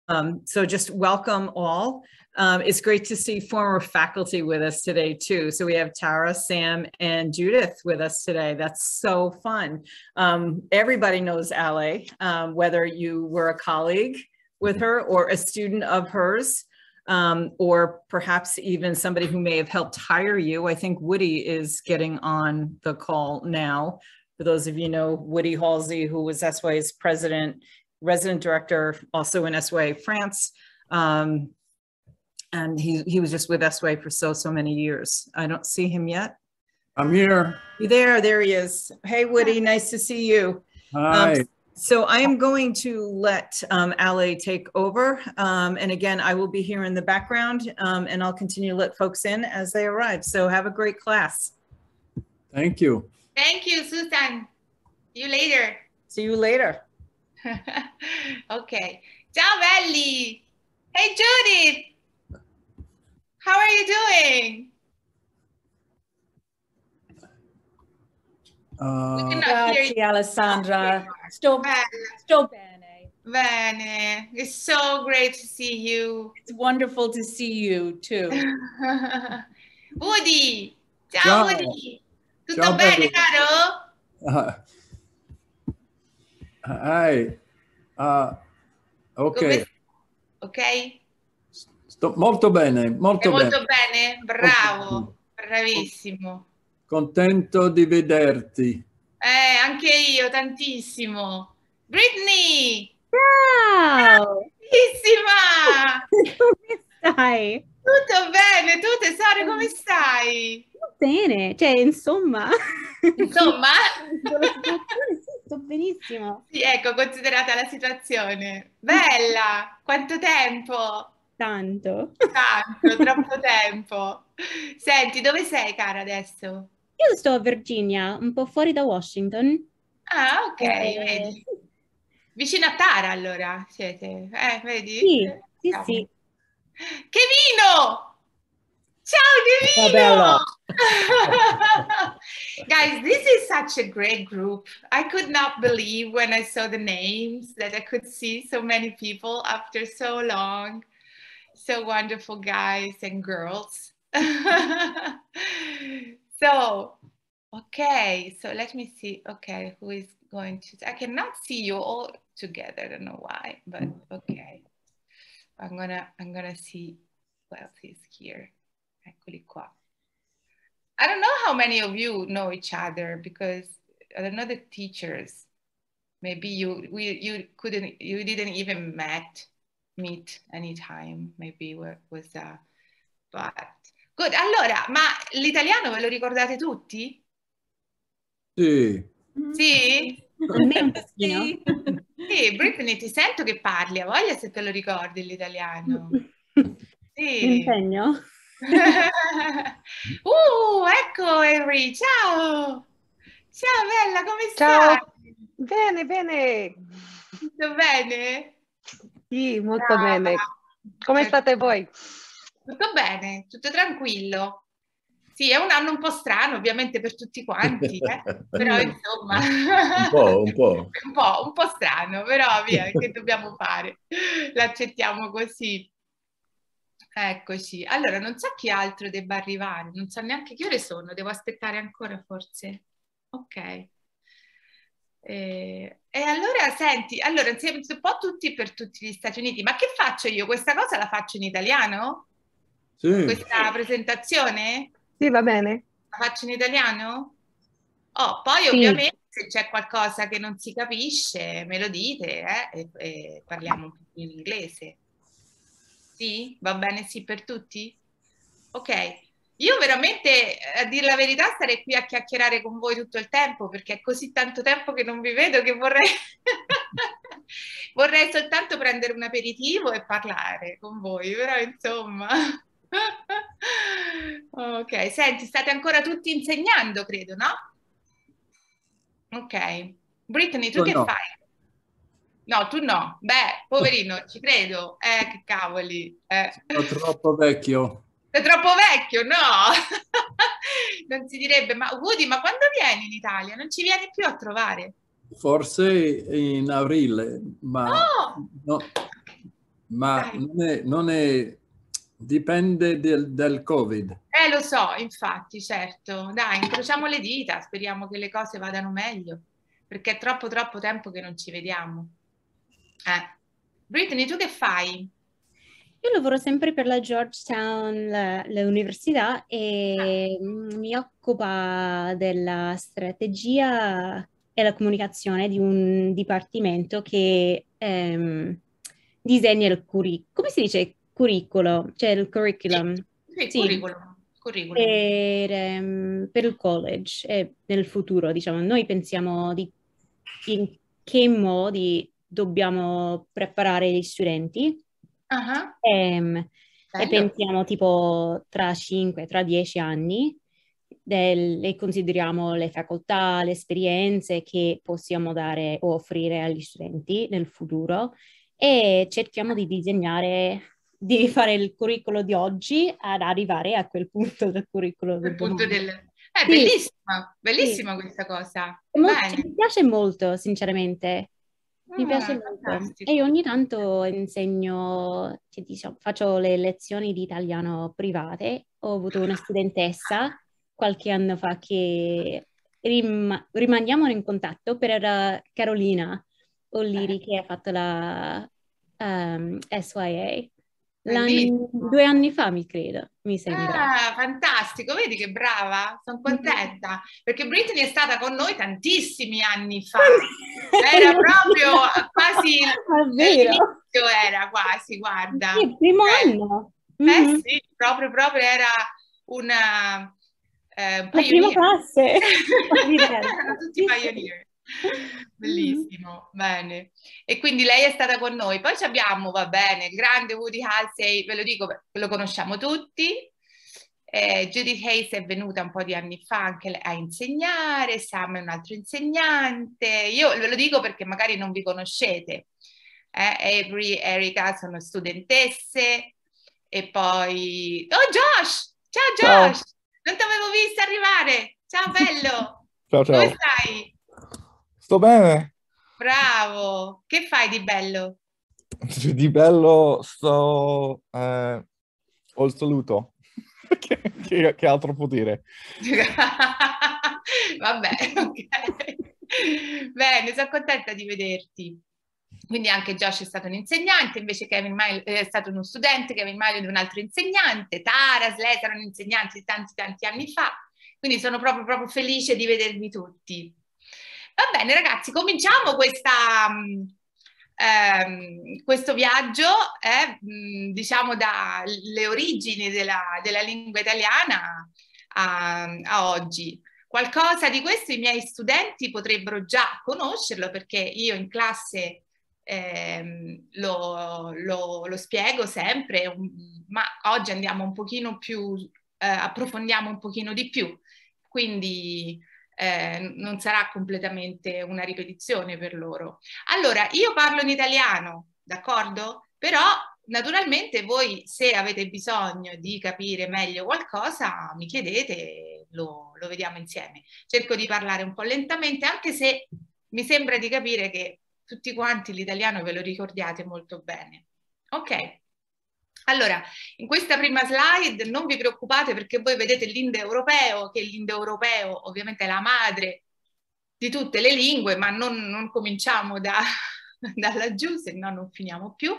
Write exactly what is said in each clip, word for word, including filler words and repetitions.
Um, so just welcome all. Um, it's great to see former faculty with us today too. So we have Tara, Sam, and Judith with us today. That's so fun. Um, everybody knows Ale, um, whether you were a colleague with her or a student of hers, um, or perhaps even somebody who may have helped hire you. I think Woody is getting on the call now. For those of you know, Woody Halsey, who was S W A's president, resident director, also in S W A France. Um, and he, he was just with S W A for so, so many years. I don't see him yet. I'm here. You there, there he is. Hey, Woody, nice to see you. Hi. Um, so I am going to let um, Ale take over. Um, and again, I will be here in the background um, and I'll continue to let folks in as they arrive. So have a great class. Thank you. Thank you, Susan. See you later. See you later. Okay. Ciao, belli. Hey, Judith. How are you doing? Uh, Grazie Alessandra. Sto, sto bene. Bene. It's so great to see you. It's wonderful to see you too. Woody. Ciao, Ciao. Woody. Tutto Ciao, bene, bello. caro? uh, hi. Uh, ok. Come- Ok? Sto molto bene, È molto bene. molto bene? Bravo. Bravissimo. Contento di vederti. Eh, anche io, tantissimo. Britney! Ciao! Bellissima! Come stai? Tutto bene? Tu, tesoro, come stai? Bene, cioè insomma. Insomma? Con la situazione, sì, sto benissimo. Sì, ecco, considerata la situazione. Bella! Quanto tempo? Tanto. Tanto, troppo tempo. Senti, dove sei, cara, adesso? Io sto a Virginia, un po' fuori da Washington. Ah, ok, Eh, vedi. Vicino a Tara, allora, siete? Eh, vedi? Sì, sì, Siamo. sì. Che vino! Ciao, che vino! Guys, this is such a great group. I could not believe when I saw the names that I could see so many people after so long. So wonderful guys and girls. So, okay, so let me see. Okay, who is going to, I cannot see you all together. I don't know why, but okay. I'm gonna, I'm gonna see who else is here. Eccoli qua. I don't know how many of you know each other because I don't know the teachers. Maybe you, we, you couldn't, you didn't even met, meet anytime. Maybe it was, uh, but good. Allora, ma l'italiano ve lo ricordate tutti? Sì. Sì? A me un pochino. Sì. Sì, Brittany, ti sento che parli, a voglia se te lo ricordi l'italiano. Mi Sì. impegno. Uh, ecco Henry, ciao! Ciao bella, come Ciao. stai? Bene, bene. Tutto bene? Sì, molto Brava. bene. Come state voi? Tutto bene, tutto tranquillo. Sì, è un anno un po' strano, ovviamente per tutti quanti, eh? Però insomma... Un po', un po'. un po', un po' strano, però via, che dobbiamo fare? L'accettiamo così. Eccoci. Allora, non so chi altro debba arrivare, non so neanche che ore sono, devo aspettare ancora forse. Ok. Eh, e allora, senti, allora, siamo un po' tutti per tutti gli Stati Uniti, ma che faccio io? Questa cosa la faccio in italiano? Sì. Questa presentazione? Sì, va bene. La faccio in italiano? Oh, poi Sì. ovviamente se c'è qualcosa che non si capisce, me lo dite, eh, e, e parliamo un po' in inglese. Sì? Va bene sì per tutti? Ok. Io veramente, a dire la verità, starei qui a chiacchierare con voi tutto il tempo, perché è così tanto tempo che non vi vedo che vorrei... vorrei soltanto prendere un aperitivo e parlare con voi, però insomma... Ok, senti, state ancora tutti insegnando, credo, no? Ok. Brittany, tu Io che no. fai? No, tu no. Beh, poverino, ci credo. Eh, che cavoli. Eh. Sono troppo vecchio. Sei troppo vecchio, no? Non si direbbe, ma Woody, ma quando vieni in Italia? Non ci vieni più a trovare? Forse in aprile, ma No! no. ma non è, non è- dipende del, del Covid. Eh, lo so, infatti, certo. Dai, incrociamo le dita, speriamo che le cose vadano meglio, perché è troppo troppo tempo che non ci vediamo. Eh. Brittany, tu che fai? Io lavoro sempre per la Georgetown, la- l'università, e mm, mi occupa della strategia e la comunicazione di un dipartimento che ehm, disegna il curriculum. Come si dice curriculum? Cioè il curriculum. Sì, Sì, curriculum. curriculum. per, ehm, per il college e nel futuro, diciamo. Noi pensiamo di in che modi dobbiamo preparare gli studenti. Ah, Ehm, e bello. pensiamo tipo tra cinque, tra dieci anni del- e consideriamo le facoltà, le esperienze che possiamo dare o offrire agli studenti nel futuro e cerchiamo di disegnare, di fare il curriculum di oggi ad arrivare a quel punto del curriculum Quel del punto domani. del... È Sì, bellissima, sì. bellissima questa cosa. È mo- Bene. cioè, mi piace molto, sinceramente. Mi piace Ah, molto. fantastico. E io ogni tanto insegno, che diciamo, faccio le lezioni di italiano private. Ho avuto una studentessa qualche anno fa che rim- rimaniamo in contatto per eh, Carolina O'Leary, che ha fatto la ehm, S Y A l'anno- Bellissimo. due anni fa, mi credo, mi sembra. Ah, fantastico, vedi che brava, sono contenta, perché Brittany è stata con noi tantissimi anni fa, era proprio quasi È vero. all'inizio, era quasi, guarda. Sì, il primo Eh, anno. eh Mhm. sì, proprio, proprio era una eh, un La prima pioneer. classe. Erano tutti pioneer. Bellissimo, bene. E quindi lei è stata con noi. Poi ci abbiamo, va bene, il grande Woody Halsey, ve lo dico perché lo conosciamo tutti. Eh, Judith Hayes è venuta un po' di anni fa anche a insegnare, Sam è un altro insegnante. Io ve lo dico perché magari non vi conoscete. Eh, Avery, Erika sono studentesse. E poi... Oh, Josh! Ciao, Ciao. Josh! Non ti avevo visto arrivare! Ciao, bello! Ciao, ciao. Come stai? Sto bene. Bravo! Che fai di bello? Di bello sto... eh, ho il saluto. che, che- che altro può dire? Vabbè, ok. Bene, sono contenta di vederti. Quindi anche Josh è stato un insegnante, invece Kevin Miley è stato uno studente, Kevin Miley è un altro insegnante, Tara, Slate erano insegnanti tanti tanti anni fa, quindi sono proprio, proprio felice di vedervi tutti. Va bene ragazzi, cominciamo questa, mh, ehm, questo viaggio, eh, mh, diciamo dalle origini della, della lingua italiana a, a oggi. Qualcosa di questo i miei studenti potrebbero già conoscerlo perché io in classe ehm, lo, lo, lo spiego sempre, um, ma oggi andiamo un pochino più, eh, approfondiamo un pochino di più, quindi eh, non sarà completamente una ripetizione per loro. Allora, io parlo in italiano, d'accordo? Però naturalmente voi se avete bisogno di capire meglio qualcosa mi chiedete, lo, lo vediamo insieme. Cerco di parlare un po' lentamente anche se mi sembra di capire che tutti quanti l'italiano ve lo ricordiate molto bene. Ok, allora in questa prima slide non vi preoccupate perché voi vedete l'indoeuropeo, che l'indoeuropeo ovviamente è la madre di tutte le lingue, ma non, non cominciamo da, da laggiù, se no non finiamo più.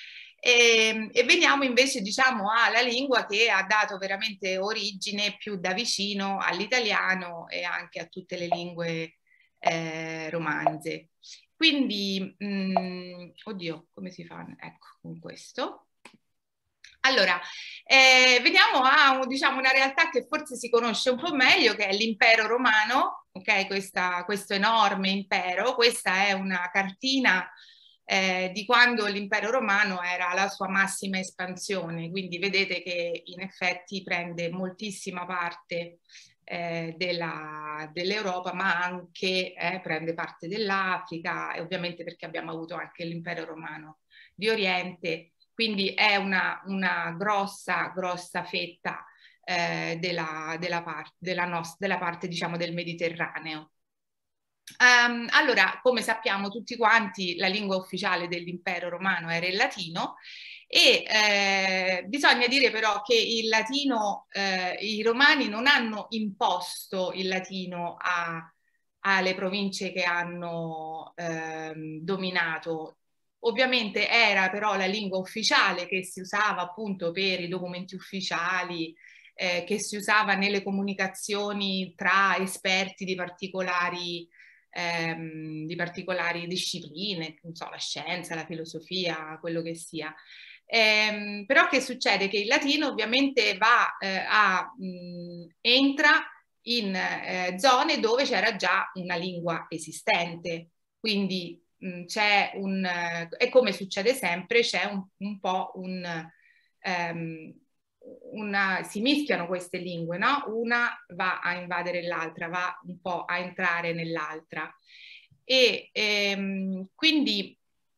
E, e veniamo invece diciamo alla lingua che ha dato veramente origine più da vicino all'italiano e anche a tutte le lingue eh, romanze. Quindi, mh, oddio, come si fa? Ecco, con questo. Allora, eh, veniamo a diciamo, una realtà che forse si conosce un po' meglio, che è l'impero romano, ok? Questa, questo enorme impero. Questa è una cartina eh, di quando l'impero romano era alla sua massima espansione, quindi vedete che in effetti prende moltissima parte eh, della, dell'Europa, ma anche eh, prende parte dell'Africa, e ovviamente perché abbiamo avuto anche l'impero romano di Oriente, quindi è una, una grossa, grossa fetta eh, della, della, part, della, nostra, della parte diciamo del Mediterraneo. Um, allora, come sappiamo tutti quanti, la lingua ufficiale dell'impero romano era il latino e eh, bisogna dire però che il latino, eh, i romani non hanno imposto il latino a, alle province che hanno ehm, dominato. Ovviamente era però la lingua ufficiale che si usava appunto per i documenti ufficiali, eh, che si usava nelle comunicazioni tra esperti di particolari Ehm, di particolari discipline, non so, la scienza, la filosofia, quello che sia. Ehm, però che succede? Che il latino ovviamente va eh, a, mh, entra in eh, zone dove c'era già una lingua esistente, quindi c'è un, eh, e come succede sempre, c'è un, un po' un... Um, Una, si mischiano queste lingue, no? Una va a invadere l'altra, va un po' a entrare nell'altra. E ehm, quindi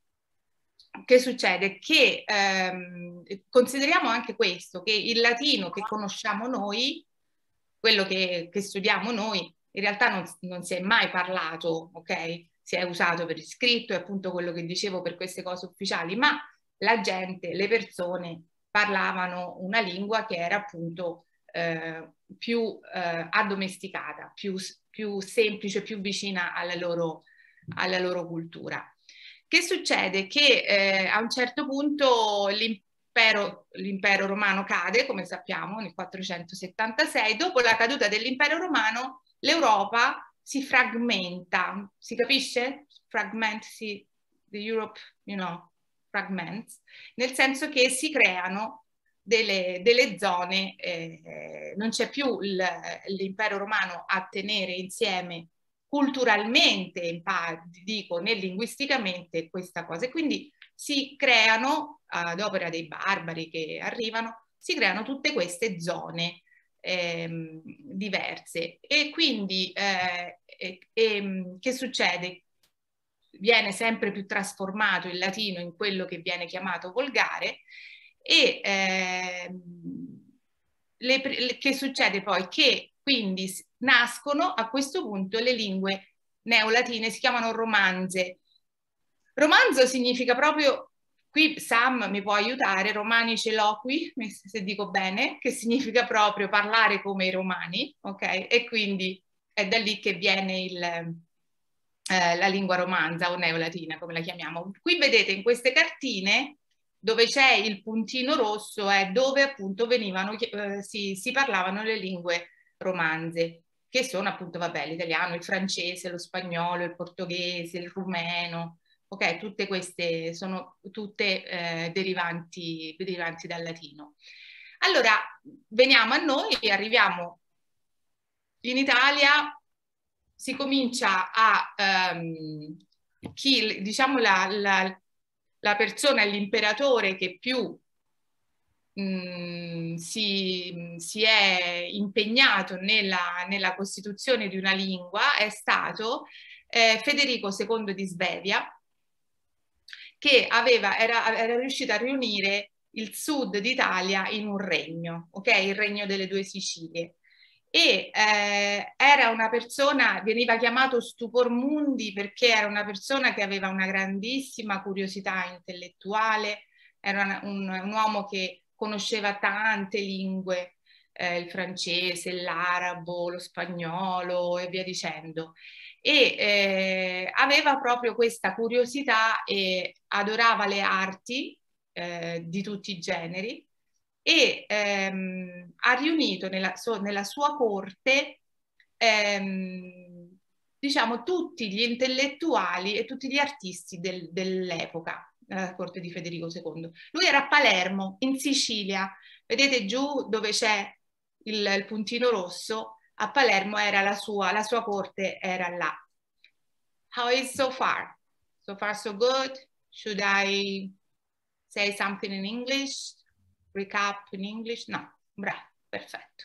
che succede? Che ehm, consideriamo anche questo, che il latino che conosciamo noi, quello che, che studiamo noi, in realtà non, non si è mai parlato, ok? Si è usato per iscritto, è appunto quello che dicevo per queste cose ufficiali, ma la gente, le persone parlavano una lingua che era appunto eh, più eh, addomesticata, più, più semplice, più vicina alla loro, alla loro cultura. Che succede? Che eh, a un certo punto l'impero, l'impero romano cade, come sappiamo, nel quattrocentosettantasei. Dopo la caduta dell'impero romano, l'Europa si fragmenta. Si capisce? Fragment, si, the Europe, you know, fragments, nel senso che si creano delle, delle zone, eh, non c'è più l'impero romano a tenere insieme culturalmente, dico, né linguisticamente questa cosa. E quindi si creano, ad opera dei barbari che arrivano, si creano tutte queste zone ehm, diverse. E quindi eh, e, e, che succede? Viene sempre più trasformato il latino in quello che viene chiamato volgare e eh, le, le, che succede poi? Che quindi nascono a questo punto le lingue neolatine, si chiamano romanze. Romanzo significa proprio, qui Sam mi può aiutare, romani ce l'ho qui, se dico bene, che significa proprio parlare come i romani, ok? E quindi è da lì che viene il... Eh, la lingua romanza o neolatina, come la chiamiamo. Qui vedete in queste cartine dove c'è il puntino rosso è dove appunto venivano, eh, si, si parlavano le lingue romanze, che sono appunto, vabbè, l'italiano, il francese, lo spagnolo, il portoghese, il rumeno, ok? Tutte queste sono tutte eh, derivanti, derivanti dal latino. Allora, veniamo a noi e arriviamo in Italia. Si comincia a, um, chi, diciamo, la, la, la persona, l'imperatore che più mh, si, si è impegnato nella, nella costituzione di una lingua è stato eh, Federico secondo di Svevia, che aveva, era, era riuscito a riunire il sud d'Italia in un regno, ok? Il regno delle due Sicilie. E eh, era una persona, veniva chiamato Stupor Mundi perché era una persona che aveva una grandissima curiosità intellettuale, era una, un, un uomo che conosceva tante lingue, eh, il francese, l'arabo, lo spagnolo e via dicendo. E eh, aveva proprio questa curiosità e adorava le arti eh, di tutti i generi, e ehm, ha riunito nella, so, nella sua corte ehm, diciamo tutti gli intellettuali e tutti gli artisti del, dell'epoca, nella corte di Federico secondo. Lui era a Palermo, in Sicilia, vedete giù dove c'è il, il puntino rosso, a Palermo era la sua, la sua corte era là. How is so far? So far so good? Should I say something in English? Recap in English? No, bravo, perfetto.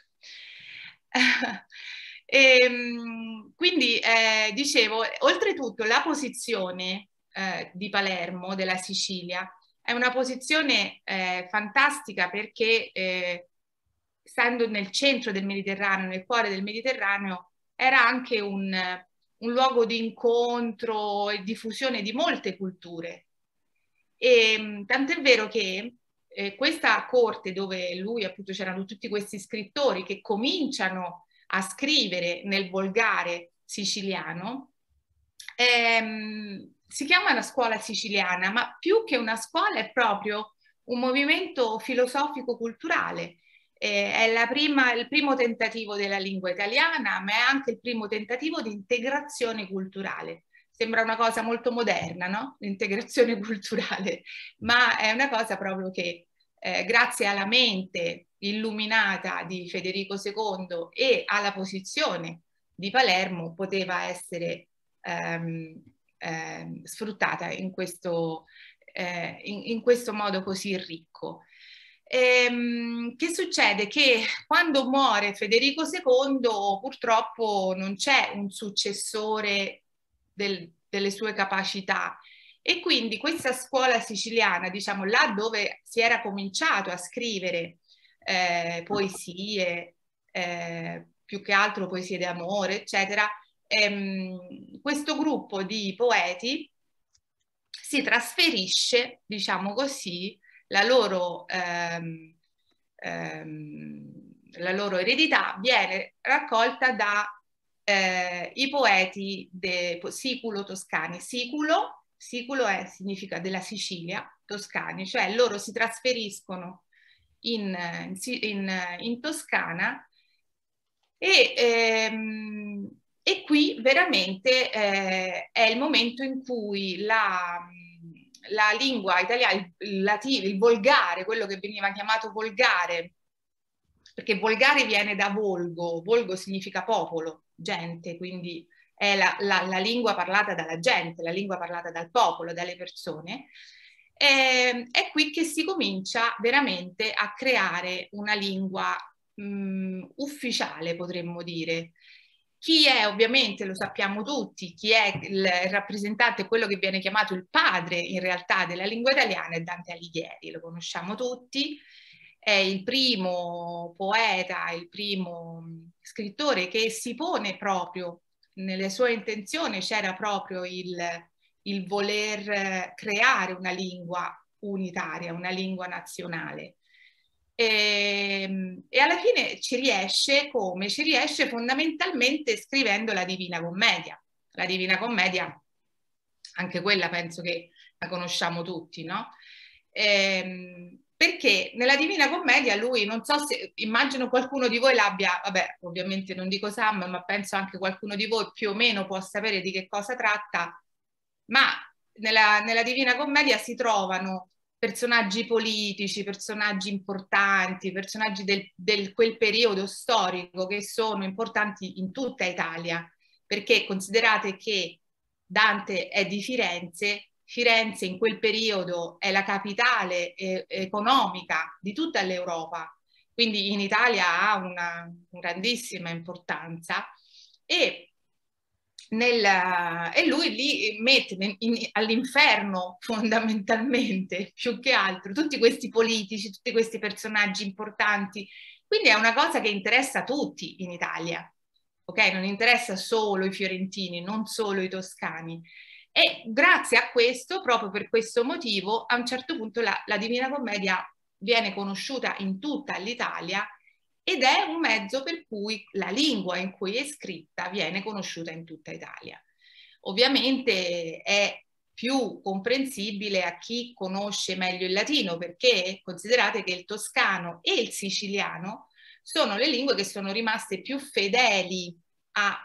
e, quindi eh, dicevo, oltretutto la posizione eh, di Palermo, della Sicilia, è una posizione eh, fantastica perché eh, essendo nel centro del Mediterraneo, nel cuore del Mediterraneo, era anche un, un luogo di incontro e diffusione di molte culture. E tant'è vero che eh, questa corte, dove lui appunto c'erano tutti questi scrittori che cominciano a scrivere nel volgare siciliano, ehm, si chiama la scuola siciliana, ma più che una scuola è proprio un movimento filosofico-culturale. Eh, è la prima, il primo tentativo della lingua italiana, ma è anche il primo tentativo di integrazione culturale. Sembra una cosa molto moderna, no? L'integrazione culturale, ma è una cosa proprio che eh, grazie alla mente illuminata di Federico secondo e alla posizione di Palermo poteva essere ehm, ehm, sfruttata in questo, eh, in, in questo modo così ricco. Ehm, che succede? Che quando muore Federico secondo purtroppo non c'è un successore del, delle sue capacità, e quindi questa scuola siciliana, diciamo là dove si era cominciato a scrivere eh, poesie, eh, più che altro poesie d'amore, eccetera, ehm, questo gruppo di poeti si trasferisce, diciamo così, la loro, ehm, ehm, la loro eredità viene raccolta da eh, i poeti de, siculo toscani. Siculo, siculo è, significa della Sicilia, toscani, cioè loro si trasferiscono in, in, in Toscana e, ehm, e qui veramente eh, è il momento in cui la, la lingua italiana, il, il latino, il volgare, quello che veniva chiamato volgare, perché volgare viene da volgo, volgo significa popolo, gente, quindi è la, la, la lingua parlata dalla gente, la lingua parlata dal popolo, dalle persone. E, è qui che si comincia veramente a creare una lingua mh, ufficiale, potremmo dire. Chi è, ovviamente, lo sappiamo tutti, chi è il rappresentante, quello che viene chiamato il padre in realtà della lingua italiana è Dante Alighieri, lo conosciamo tutti. È il primo poeta, il primo scrittore che si pone proprio, nelle sue intenzioni c'era proprio il, il voler creare una lingua unitaria, una lingua nazionale. E, e alla fine ci riesce come? Ci riesce fondamentalmente scrivendo la Divina Commedia. La Divina Commedia, anche quella penso che la conosciamo tutti, no? E, perché nella Divina Commedia lui, non so se, immagino qualcuno di voi l'abbia, vabbè, ovviamente non dico Sam, ma penso anche qualcuno di voi più o meno può sapere di che cosa tratta, ma nella, nella Divina Commedia si trovano personaggi politici, personaggi importanti, personaggi del, del quel periodo storico che sono importanti in tutta Italia, perché considerate che Dante è di Firenze, Firenze in quel periodo è la capitale eh, economica di tutta l'Europa, quindi in Italia ha una grandissima importanza e, nel, e lui lì mette all'inferno fondamentalmente, più che altro, tutti questi politici, tutti questi personaggi importanti, quindi è una cosa che interessa tutti in Italia, ok? Non interessa solo i fiorentini, non solo i toscani. E grazie a questo, proprio per questo motivo, a un certo punto la, la Divina Commedia viene conosciuta in tutta l'Italia ed è un mezzo per cui la lingua in cui è scritta viene conosciuta in tutta Italia. Ovviamente è più comprensibile a chi conosce meglio il latino, perché considerate che il toscano e il siciliano sono le lingue che sono rimaste più fedeli a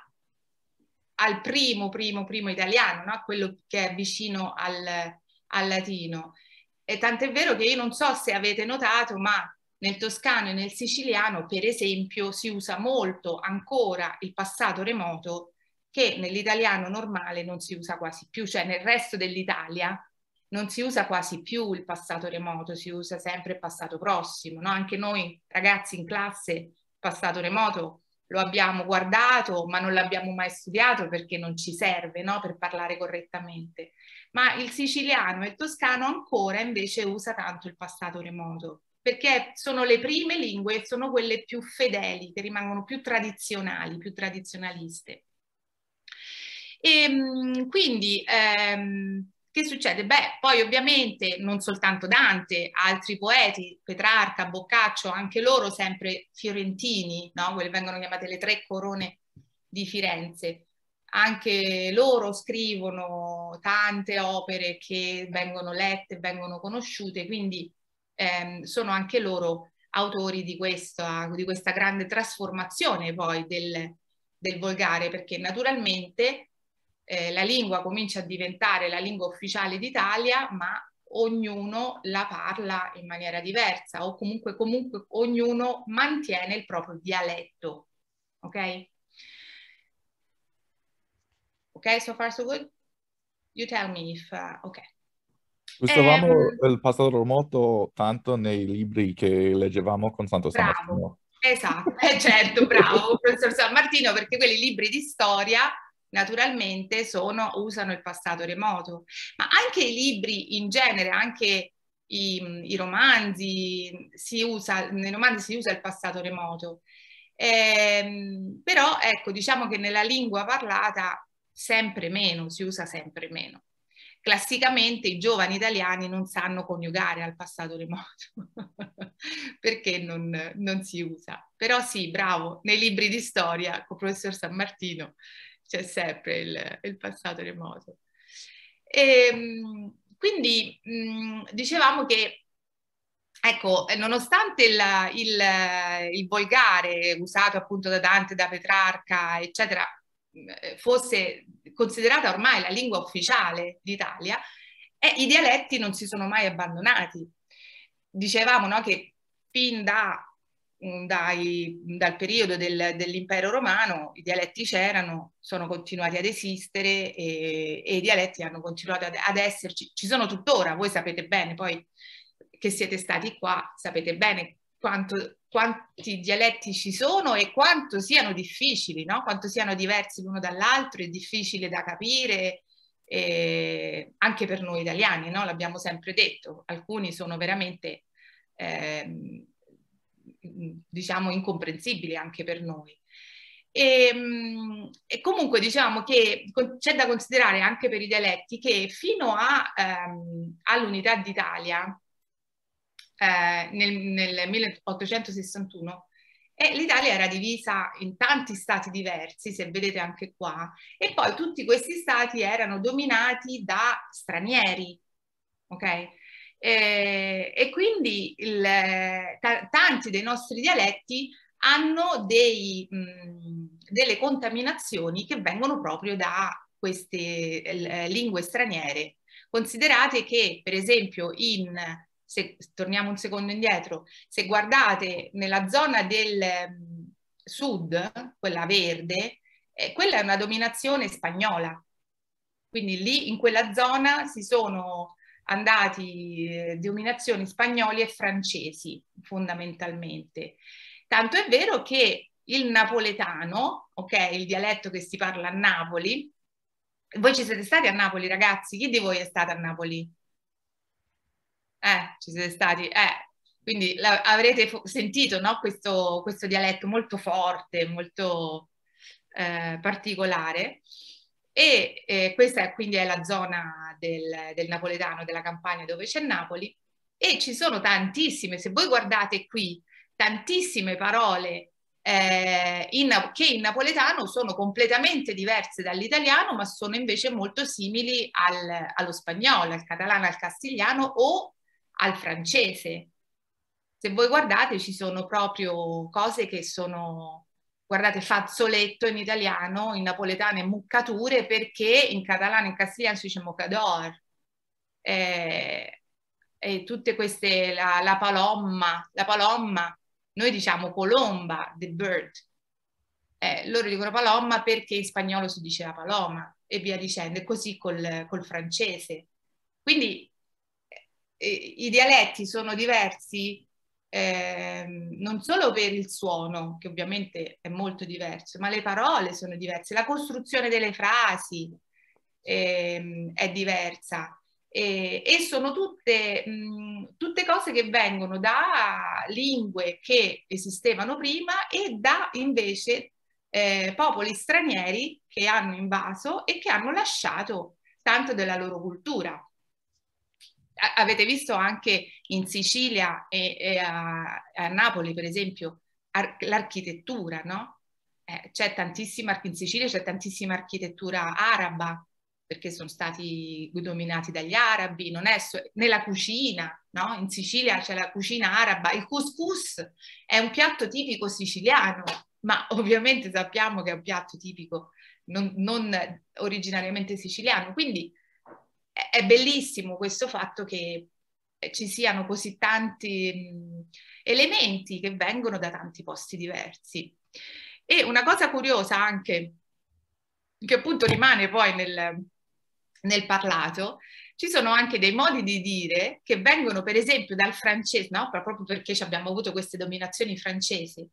al primo, primo, primo italiano, no? Quello che è vicino al, al latino. E tant'è vero che io non so se avete notato, ma nel toscano e nel siciliano, per esempio, si usa molto ancora il passato remoto che nell'italiano normale non si usa quasi più, cioè nel resto dell'Italia non si usa quasi più il passato remoto, si usa sempre il passato prossimo, no? Anche noi ragazzi in classe, il passato remoto lo abbiamo guardato, ma non l'abbiamo mai studiato perché non ci serve, no? Per parlare correttamente. Ma il siciliano e il toscano ancora invece usa tanto il passato remoto, perché sono le prime lingue, sono quelle più fedeli, che rimangono più tradizionali, più tradizionaliste. E mh, quindi ehm, che succede? Beh, poi ovviamente non soltanto Dante, altri poeti, Petrarca, Boccaccio, anche loro sempre fiorentini, no? Quelle vengono chiamate le tre corone di Firenze. Anche loro scrivono tante opere che vengono lette, vengono conosciute, quindi ehm, sono anche loro autori di questa, di questa grande trasformazione poi del, del volgare, perché naturalmente eh, la lingua comincia a diventare la lingua ufficiale d'Italia, ma ognuno la parla in maniera diversa o comunque, comunque ognuno mantiene il proprio dialetto, ok? Ok, so far so good? You tell me if, uh, ok. Usavamo Ehm, il passato remoto tanto nei libri che leggevamo con Santo San bravo, Martino. esatto, eh, certo, bravo, professor San Martino, perché quelli libri di storia naturalmente sono, usano il passato remoto, ma anche i libri in genere, anche i, i romanzi, si usa, nei romanzi si usa il passato remoto. Ehm, però ecco, diciamo che nella lingua parlata sempre meno, si usa sempre meno. Classicamente i giovani italiani non sanno coniugare al passato remoto perché non, non si usa. Però sì, bravo, nei libri di storia con il professor San Martino c'è sempre il, il passato remoto. E, quindi mh, dicevamo che, ecco, nonostante il, il, il volgare usato appunto da Dante, da Petrarca, eccetera, fosse considerata ormai la lingua ufficiale d'Italia, e i dialetti non si sono mai abbandonati. Dicevamo, no, che fin da, dai, dal periodo del, dell'impero romano i dialetti c'erano, sono continuati ad esistere e, e i dialetti hanno continuato ad, ad esserci, ci sono tuttora, voi sapete bene, poi che siete stati qua, sapete bene quanto, quanti dialetti ci sono e quanto siano difficili, no? Quanto siano diversi l'uno dall'altro, è difficile da capire, eh, anche per noi italiani, no? L'abbiamo sempre detto, alcuni sono veramente, eh, diciamo, incomprensibili anche per noi. E, e comunque diciamo che c'è da considerare anche per i dialetti che fino a, ehm, all'unità d'Italia, eh, nel, nel milleottocentosessantuno, e l'Italia era divisa in tanti stati diversi, se vedete anche qua, e poi tutti questi stati erano dominati da stranieri, ok? Eh, e quindi il, ta- tanti dei nostri dialetti hanno dei, mh, delle contaminazioni che vengono proprio da queste eh, lingue straniere. Considerate che, per esempio, in se torniamo un secondo indietro, se guardate nella zona del um, sud, quella verde, eh, quella è una dominazione spagnola. Quindi lì in quella zona si sono andati eh, dominazioni spagnoli e francesi fondamentalmente. Tanto è vero che il napoletano, ok, il dialetto che si parla a Napoli, voi ci siete stati a Napoli, ragazzi? Chi di voi è stato a Napoli? Eh, ci siete stati, eh, quindi la, avrete sentito, no? questo, questo dialetto molto forte, molto eh, particolare. E eh, questa è, quindi è la zona del, del napoletano, della Campania dove c'è Napoli. E ci sono tantissime, se voi guardate qui, tantissime parole eh, in, che in napoletano sono completamente diverse dall'italiano, ma sono invece molto simili al, allo spagnolo, al catalano, al castigliano o al francese. Se voi guardate ci sono proprio cose che sono, guardate, fazzoletto in italiano, in napoletano è muccature, perché in catalano e in castigliano si dice mocador. Eh, e tutte queste, la, la palomma, la palomma, noi diciamo colomba, the bird. Eh, loro dicono palomma perché in spagnolo si diceva paloma e via dicendo, e così col, col francese. Quindi eh, i dialetti sono diversi eh, non solo per il suono, che ovviamente è molto diverso, ma le parole sono diverse, la costruzione delle frasi eh, è diversa. E, e sono tutte, mh, tutte cose che vengono da lingue che esistevano prima e da invece eh, popoli stranieri che hanno invaso e che hanno lasciato tanto della loro cultura. A- avete visto anche in Sicilia e, e a, a Napoli, per esempio, l'architettura, no? Eh, c'è tantissima, in Sicilia c'è tantissima architettura araba, perché sono stati dominati dagli arabi, non è so, nella cucina, no? In Sicilia c'è la cucina araba, il couscous è un piatto tipico siciliano, ma ovviamente sappiamo che è un piatto tipico non, non originariamente siciliano, quindi è, è bellissimo questo fatto che ci siano così tanti mh, elementi che vengono da tanti posti diversi. E una cosa curiosa anche, che appunto rimane poi nel, nel parlato, ci sono anche dei modi di dire che vengono per esempio dal francese, no? Proprio perché abbiamo avuto queste dominazioni francesi.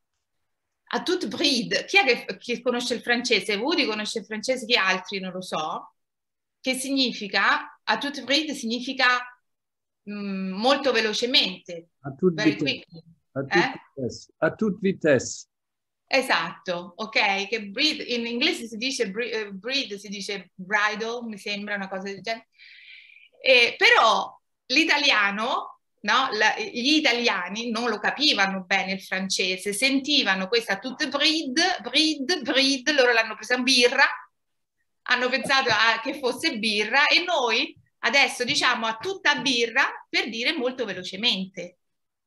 A toute bride, chi è che, che conosce il francese? Woody conosce il francese, chi altri? Non lo so. Che significa, a toute bride significa mh, molto velocemente. A toute vitesse. A toute eh? vitesse. A toute vitesse. Esatto, ok, che breed, in inglese si dice breed, breed, si dice bridle, mi sembra una cosa del genere. Eh, però l'italiano, no, la, gli italiani non lo capivano bene il francese, sentivano questa toute breed, breed, breed, loro l'hanno presa birra, hanno pensato a, che fosse birra e noi adesso diciamo a tutta birra per dire molto velocemente.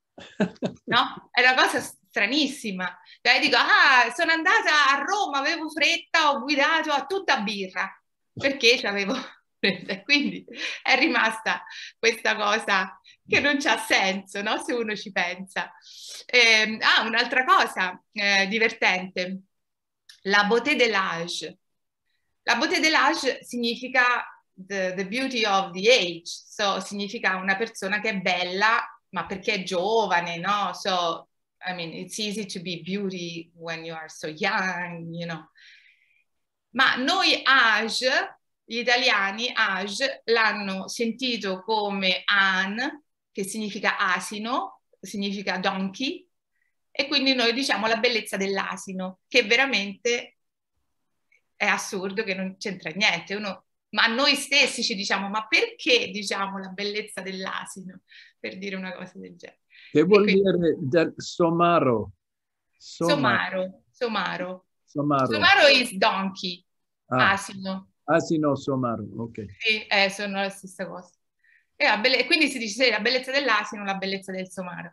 No? È una cosa stranissima. Cioè, dico, ah, sono andata a Roma, avevo fretta, ho guidato a tutta birra, perché c'avevo fretta. Quindi è rimasta questa cosa che non c'ha senso, no? Se uno ci pensa. Eh, ah, un'altra cosa eh, divertente, la beauté de l'âge. La beauté de l'âge significa the, the beauty of the age, so significa una persona che è bella ma perché è giovane, no? So, I mean, it's easy to be beauty when you are so young, you know. Ma noi age, gli italiani, age, l'hanno sentito come an, che significa asino, significa donkey, e quindi noi diciamo la bellezza dell'asino, che veramente è assurdo, che non c'entra niente. Uno, ma noi stessi ci diciamo, ma perché diciamo la bellezza dell'asino? Per dire una cosa del genere. Che vuol quindi, dire del somaro? Somaro. Somaro. Somaro. Somaro is donkey, Ah, asino. asino somaro, ok. Sì, eh, sono la stessa cosa. E la belle... Quindi si dice sì, la bellezza dell'asino, la bellezza del somaro.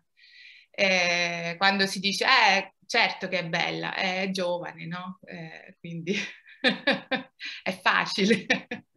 Eh, quando si dice, eh, certo che è bella, è giovane, no? Eh, quindi è facile.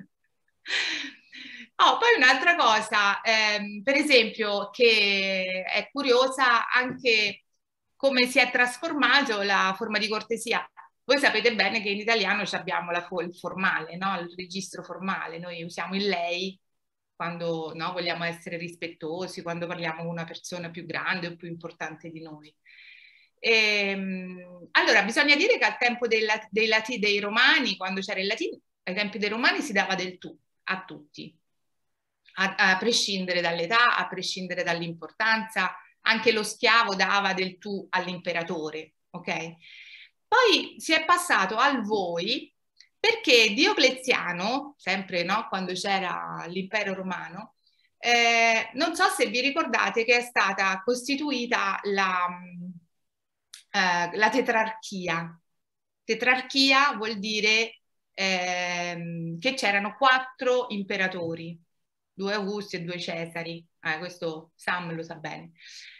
Oh, poi un'altra cosa, ehm, per esempio, che è curiosa anche come si è trasformato la forma di cortesia. Voi sapete bene che in italiano abbiamo la, il formale, no? Il registro formale, noi usiamo il lei quando no, vogliamo essere rispettosi, quando parliamo con una persona più grande o più importante di noi. E, allora, bisogna dire che al tempo dei, dei, dei, dei romani, quando c'era il latino, ai tempi dei romani si dava del tu a tutti. A, a prescindere dall'età, a prescindere dall'importanza, anche lo schiavo dava del tu all'imperatore, ok? Poi si è passato al voi perché Diocleziano, sempre no, quando c'era l'impero romano, eh, non so se vi ricordate che è stata costituita la, eh, la tetrarchia. Tetrarchia vuol dire eh, che c'erano quattro imperatori, due Augusti e due Cesari, eh, questo Sam lo sa bene.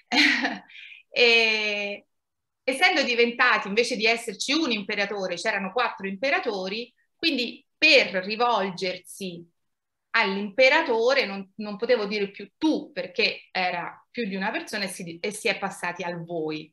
E, essendo diventati, invece di esserci un imperatore, c'erano quattro imperatori, quindi per rivolgersi all'imperatore non, non potevo dire più tu, perché era più di una persona, e si, e si è passati al voi.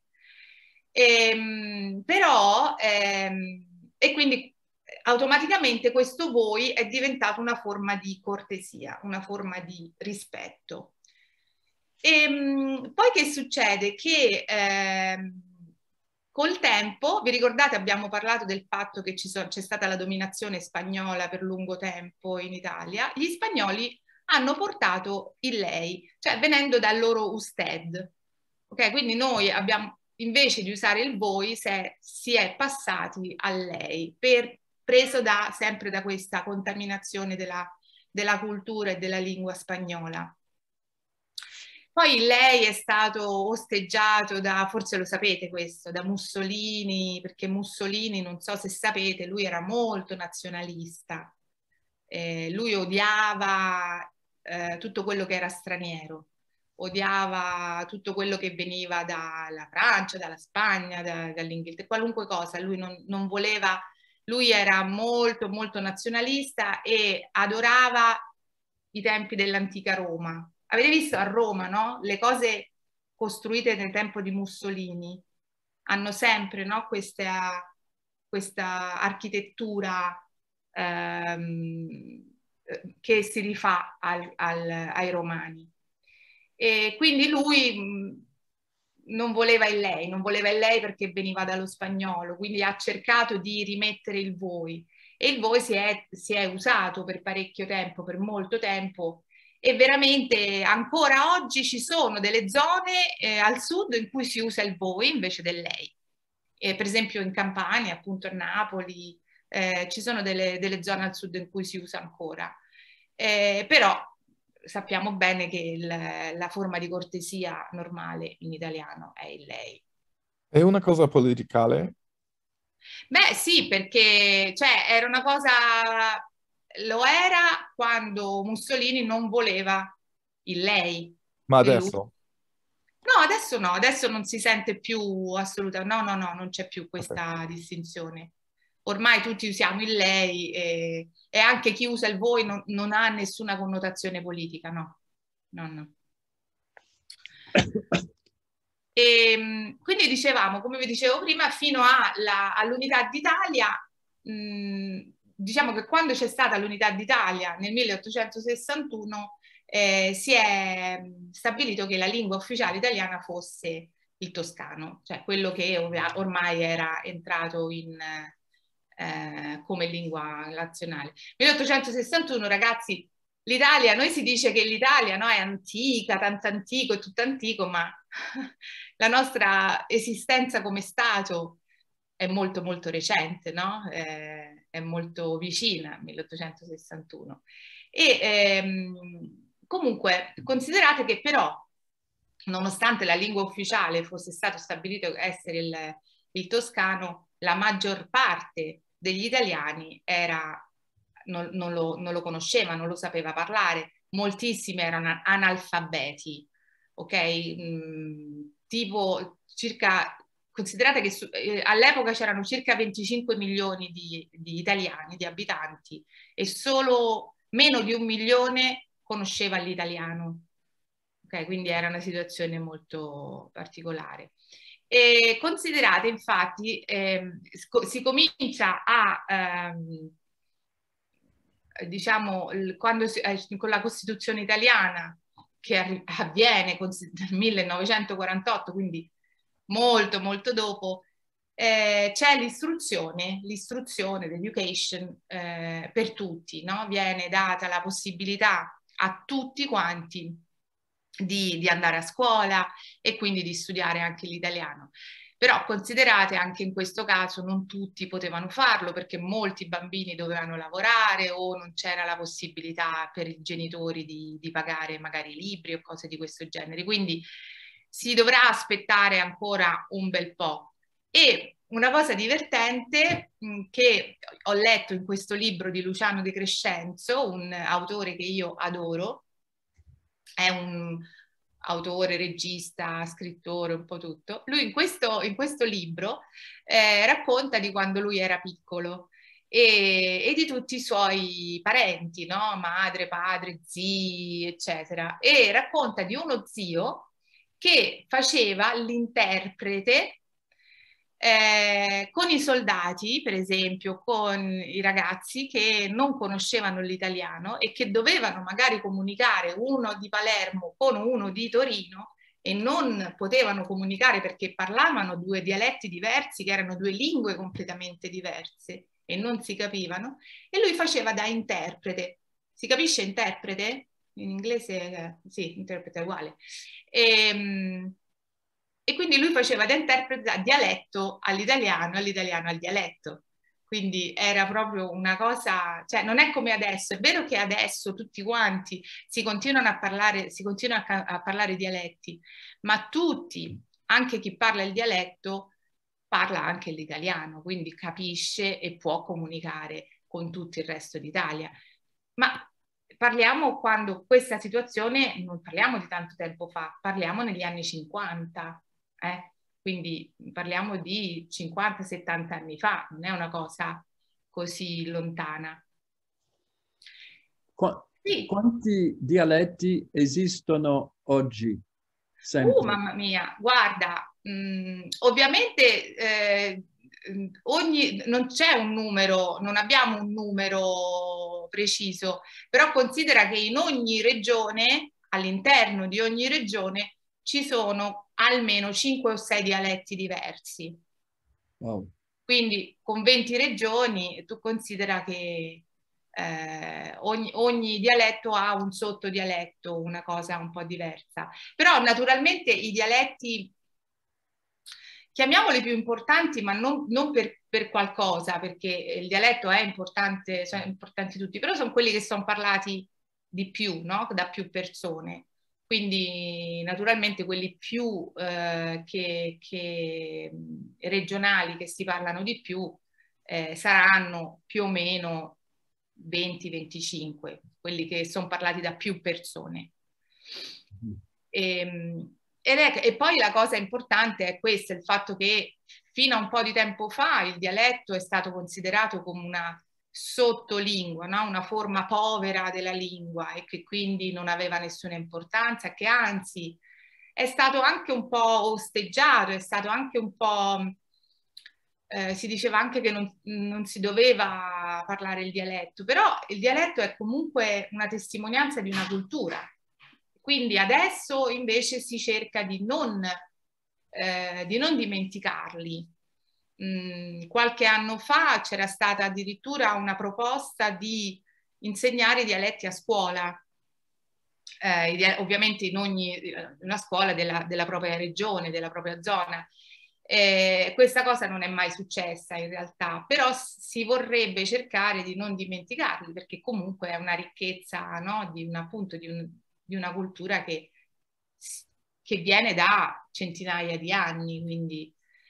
E, però, ehm, e quindi automaticamente questo voi è diventato una forma di cortesia, una forma di rispetto. E poi che succede? Che eh, col tempo, vi ricordate, abbiamo parlato del fatto che c'è stata la dominazione spagnola per lungo tempo in Italia, gli spagnoli hanno portato il lei, cioè venendo dal loro usted. Ok, quindi noi abbiamo, invece di usare il voi se, si è passati a lei, per, preso da, sempre da questa contaminazione della, della cultura e della lingua spagnola. Poi lei è stato osteggiato da, forse lo sapete questo, da Mussolini, perché Mussolini, non so se sapete, lui era molto nazionalista. Eh, lui odiava eh, tutto quello che era straniero, odiava tutto quello che veniva dalla Francia, dalla Spagna, da, dall'Inghilterra, qualunque cosa. Lui non, non voleva, lui era molto, molto nazionalista e adorava i tempi dell'antica Roma. Avete visto a Roma, no? Le cose costruite nel tempo di Mussolini hanno sempre, no, questa, questa architettura ehm, che si rifà al, al, ai romani. E quindi lui mh, non voleva il lei, non voleva il lei perché veniva dallo spagnolo, quindi ha cercato di rimettere il voi. E il voi si è, si è usato per parecchio tempo, per molto tempo, e veramente ancora oggi ci sono delle zone eh, al sud in cui si usa il voi invece del lei. Eh, per esempio in Campania, appunto a Napoli, eh, ci sono delle, delle zone al sud in cui si usa ancora. Eh, però sappiamo bene che il, la forma di cortesia normale in italiano è il lei. È una cosa politicale? Beh sì, perché cioè, era una cosa, lo era quando Mussolini non voleva il lei. Ma E lui- adesso? No, adesso no, adesso non si sente più assolutamente, no, no, no, non c'è più questa distinzione. Ormai tutti usiamo il lei e, e anche chi usa il voi non, non ha nessuna connotazione politica, no, no, no. E, quindi dicevamo, come vi dicevo prima, fino all'Unità d'Italia, diciamo che quando c'è stata l'Unità d'Italia nel milleottocentosessantuno, eh, si è stabilito che la lingua ufficiale italiana fosse il toscano, cioè quello che ormai era entrato in, eh, come lingua nazionale. milleottocentosessantuno, ragazzi, l'Italia, noi si dice che l'Italia, no, è antica, tanto antico, è tutto antico, ma la nostra esistenza come Stato è molto molto recente, no? Eh, è molto vicina, milleottocentosessantuno. E ehm, comunque considerate che però, nonostante la lingua ufficiale fosse stato stabilito essere il, il toscano, la maggior parte degli italiani era, non, non, lo, non lo conosceva, non lo sapeva parlare, moltissimi erano analfabeti, ok? Mm, tipo circa, considerate che su, eh, all'epoca c'erano circa venticinque milioni di, di italiani, di abitanti, e solo meno di un milione conosceva l'italiano. Okay, quindi era una situazione molto particolare. E considerate infatti, eh, si comincia a, ehm, diciamo, quando si, eh, con la Costituzione italiana, che avviene nel millenovecentoquarantotto, quindi molto molto dopo, eh, c'è l'istruzione, l'istruzione, l'education eh, per tutti, no? Viene data la possibilità a tutti quanti di, di andare a scuola e quindi di studiare anche l'italiano. Però considerate, anche in questo caso non tutti potevano farlo perché molti bambini dovevano lavorare o non c'era la possibilità per i genitori di, di pagare magari libri o cose di questo genere. Quindi si dovrà aspettare ancora un bel po'. E una cosa divertente mh, che ho letto in questo libro di Luciano De Crescenzo, un autore che io adoro, è un autore, regista, scrittore, un po' tutto. Lui in questo, in questo libro eh, racconta di quando lui era piccolo e, e di tutti i suoi parenti, no? Madre, padre, zii, eccetera. E racconta di uno zio che faceva l'interprete eh, con i soldati, per esempio, con i ragazzi che non conoscevano l'italiano e che dovevano magari comunicare uno di Palermo con uno di Torino e non potevano comunicare perché parlavano due dialetti diversi, che erano due lingue completamente diverse e non si capivano, e lui faceva da interprete. Si capisce interprete? In inglese, eh, sì, interprete è uguale. E, e quindi lui faceva da interprete da dialetto all'italiano, all'italiano al dialetto. Quindi era proprio una cosa, cioè non è come adesso, è vero che adesso tutti quanti si continuano a parlare, si continua a, a parlare dialetti, ma tutti, anche chi parla il dialetto, parla anche l'italiano, quindi capisce e può comunicare con tutto il resto d'Italia. Ma parliamo quando questa situazione, non parliamo di tanto tempo fa, parliamo negli anni cinquanta, eh? Quindi parliamo di cinquanta settanta anni fa, non è una cosa così lontana. Qu Sì. Quanti dialetti esistono oggi? Sempre. Uh, mamma mia, guarda, mh, ovviamente eh, ogni, non c'è un numero, non abbiamo un numero preciso, però considera che in ogni regione, all'interno di ogni regione, ci sono almeno cinque o sei dialetti diversi. Wow. Quindi con venti regioni tu considera che eh, ogni, ogni dialetto ha un sottodialetto, una cosa un po' diversa. Però naturalmente i dialetti, chiamiamoli più importanti, ma non, non per, per qualcosa, perché il dialetto è importante, sono importanti tutti, però sono quelli che sono parlati di più, no? Da più persone. Quindi naturalmente quelli più eh, che, che, regionali che si parlano di più eh, saranno più o meno venti venticinque, quelli che sono parlati da più persone. E, ed è, e poi la cosa importante è questa, il fatto che fino a un po' di tempo fa il dialetto è stato considerato come una sottolingua, no? Una forma povera della lingua e che quindi non aveva nessuna importanza, che anzi è stato anche un po' osteggiato, è stato anche un po', eh, si diceva anche che non, non si doveva parlare il dialetto, però il dialetto è comunque una testimonianza di una cultura. Quindi adesso invece si cerca di non, eh, di non dimenticarli. Mm, qualche anno fa c'era stata addirittura una proposta di insegnare i dialetti a scuola, eh, ovviamente in ogni una scuola della, della propria regione, della propria zona. Eh, questa cosa non è mai successa in realtà, però si vorrebbe cercare di non dimenticarli perché comunque è una ricchezza, no? Di un, appunto, di, un, di una cultura che, che viene da centinaia di anni, quindi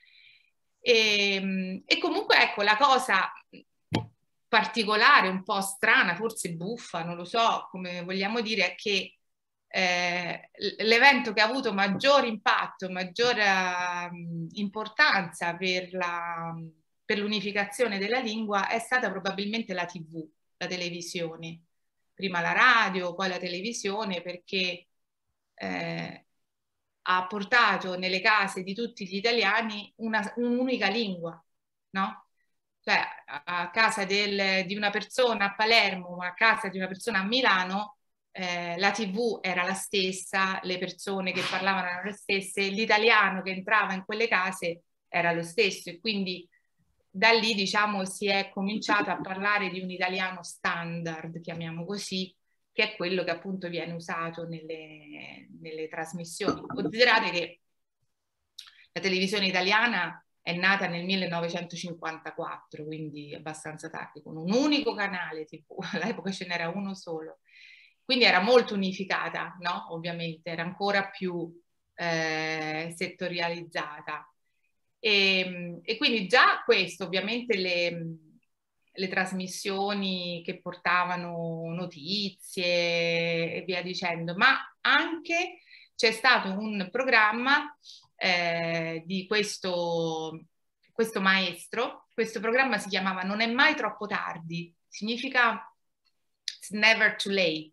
E, e comunque ecco la cosa particolare, un po' strana, forse buffa, non lo so come vogliamo dire, è che eh, l'evento che ha avuto maggior impatto, maggior uh, importanza per la, per l'unificazione della lingua è stata probabilmente la tivù, la televisione. Prima la radio, poi la televisione, perché eh, ha portato nelle case di tutti gli italiani un'unica lingua, no? Cioè a casa del, di una persona a Palermo, a casa di una persona a Milano, eh, la tivù era la stessa, le persone che parlavano erano le stesse, l'italiano che entrava in quelle case era lo stesso e quindi da lì diciamo si è cominciato a parlare di un italiano standard, chiamiamo così, che è quello che appunto viene usato nelle, nelle trasmissioni. Considerate che la televisione italiana è nata nel millenovecentocinquantaquattro, quindi abbastanza tardi, con un unico canale tivù, all'epoca ce n'era uno solo, quindi era molto unificata, no? Ovviamente, era ancora più eh, settorializzata. E, e quindi già questo, ovviamente le... le trasmissioni che portavano notizie e via dicendo, ma anche c'è stato un programma eh, di questo, questo maestro, questo programma si chiamava Non è mai troppo tardi, significa It's never too late.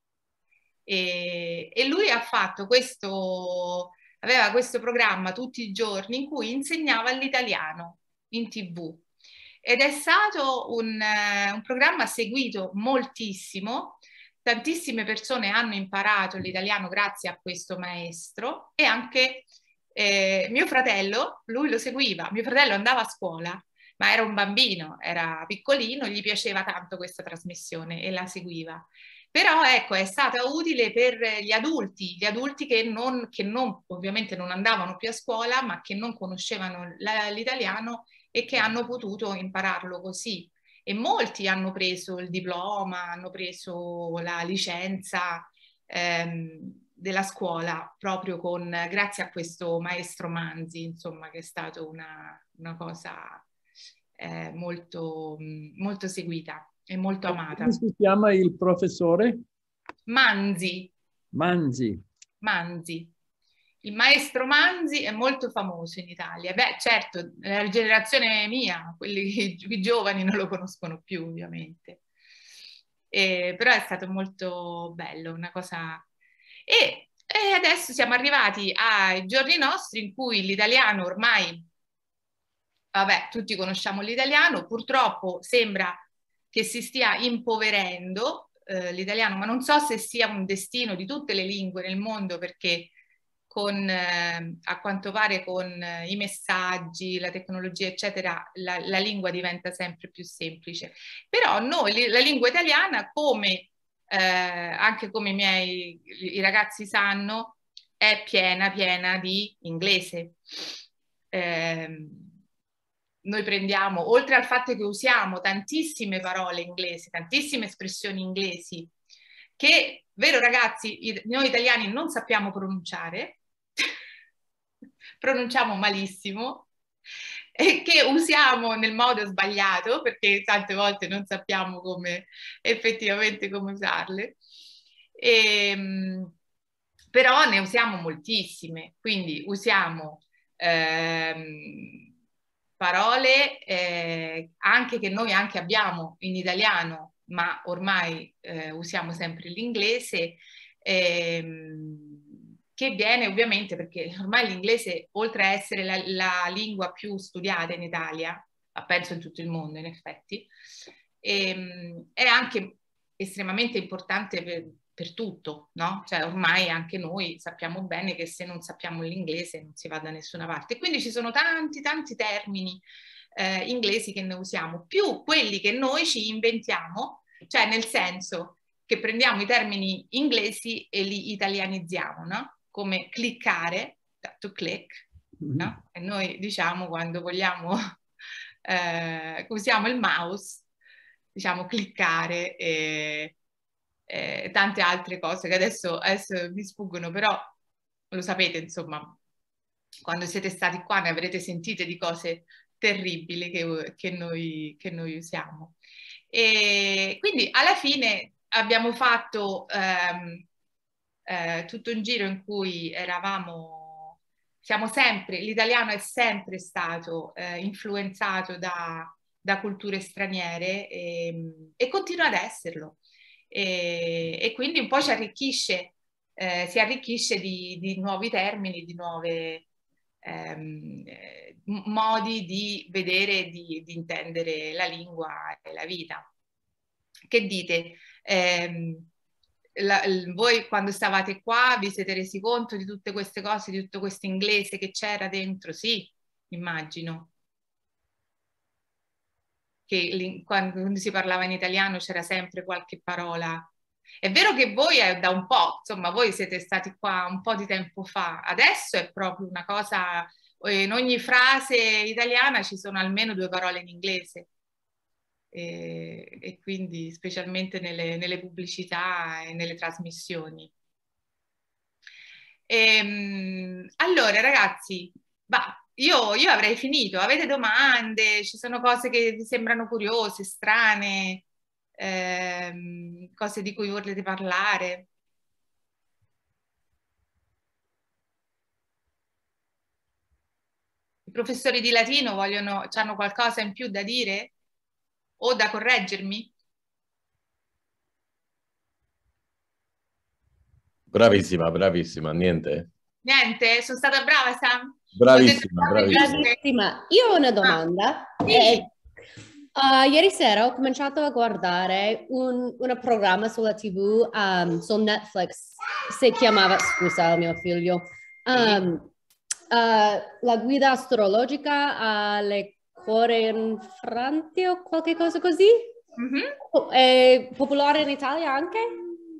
E, e lui ha fatto questo, aveva questo programma tutti i giorni in cui insegnava l'italiano in tivù. Ed è stato un, uh, un programma seguito moltissimo, tantissime persone hanno imparato l'italiano grazie a questo maestro e anche eh, mio fratello, lui lo seguiva, mio fratello andava a scuola, ma era un bambino, era piccolino, gli piaceva tanto questa trasmissione e la seguiva. Però ecco, è stata utile per gli adulti, gli adulti che, non, che non, ovviamente non andavano più a scuola, ma che non conoscevano la, l'italiano e che hanno potuto impararlo così. E molti hanno preso il diploma, hanno preso la licenza ehm, della scuola proprio con, grazie a questo maestro Manzi, insomma, che è stato una, una cosa eh, molto, molto seguita e molto amata. Come si chiama il professore? Manzi. Manzi. Manzi. Il maestro Manzi è molto famoso in Italia. Beh, certo, la generazione mia, quelli i giovani non lo conoscono più, ovviamente. Eh, però è stato molto bello, una cosa... E, e adesso siamo arrivati ai giorni nostri in cui l'italiano ormai... Vabbè, tutti conosciamo l'italiano, purtroppo sembra che si stia impoverendo eh, l'italiano, ma non so se sia un destino di tutte le lingue nel mondo, perché con, eh, a quanto pare con eh, i messaggi, la tecnologia, eccetera, la, la lingua diventa sempre più semplice. Però noi, la lingua italiana, come eh, anche come i miei i ragazzi sanno, è piena, piena di inglese. Eh, noi prendiamo, oltre al fatto che usiamo tantissime parole inglesi, tantissime espressioni inglesi, che, vero ragazzi, noi italiani non sappiamo pronunciare, pronunciamo malissimo, e che usiamo nel modo sbagliato, perché tante volte non sappiamo come effettivamente come usarle, e, però ne usiamo moltissime, quindi usiamo ehm, parole eh, anche che noi anche abbiamo in italiano, ma ormai eh, usiamo sempre l'inglese, ehm, che viene ovviamente perché ormai l'inglese, oltre a essere la, la lingua più studiata in Italia, ma penso in tutto il mondo in effetti, ehm, è anche estremamente importante per, per tutto, no? Cioè ormai anche noi sappiamo bene che se non sappiamo l'inglese non si va da nessuna parte. Quindi ci sono tanti, tanti termini eh, inglesi che ne usiamo, più quelli che noi ci inventiamo, cioè nel senso che prendiamo i termini inglesi e li italianizziamo, no? Come cliccare, to click, no? E noi diciamo quando vogliamo, eh, usiamo il mouse, diciamo cliccare e Eh, tante altre cose che adesso, adesso mi sfuggono, però lo sapete, insomma, quando siete stati qua ne avrete sentite di cose terribili che, che, noi, che noi usiamo. E quindi alla fine abbiamo fatto ehm, eh, tutto un giro in cui eravamo, siamo sempre, l'italiano è sempre stato eh, influenzato da, da culture straniere e, e continua ad esserlo. E, e quindi un po' ci arricchisce, eh, si arricchisce di, di nuovi termini, di nuovi ehm, eh, modi di vedere e di, di intendere la lingua e la vita. Che dite? Eh, la, voi quando stavate qua vi siete resi conto di tutte queste cose, di tutto questo inglese che c'era dentro? Sì, immagino. Che quando si parlava in italiano c'era sempre qualche parola. È vero che voi è da un po', insomma, voi siete stati qua un po' di tempo fa, adesso è proprio una cosa, in ogni frase italiana ci sono almeno due parole in inglese. E, e quindi specialmente nelle, nelle pubblicità e nelle trasmissioni. E, allora ragazzi, va. Io, io avrei finito, avete domande? Ci sono cose che vi sembrano curiose, strane, ehm, cose di cui volete parlare? I professori di latino vogliono, hanno qualcosa in più da dire o da correggermi? Bravissima, bravissima, niente. Niente? Sono stata brava, Sam? Bravissima, bravissima. Bravissima. Io ho una domanda. Ah, sì. eh, uh, ieri sera ho cominciato a guardare un, un programma sulla tivù um, su Netflix. Si chiamava, scusa mio figlio, um, uh, la guida astrologica alle cuore infranti o qualche cosa così. Mm-hmm. È popolare in Italia anche?